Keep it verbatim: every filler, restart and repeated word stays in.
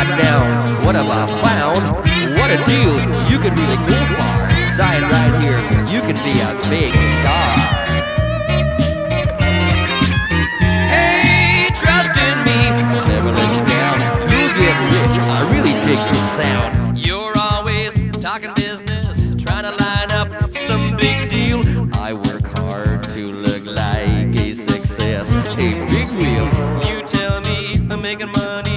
right down. What have I found? What a deal. You could really go far. Sign right here. You can be a big star. Hey, trust in me. I'll never let you down. You'll get rich. I really dig this sound. You're always talking business, trying to line up some big deal. I work hard to look like a success, a big wheel. You tell me I'm making money,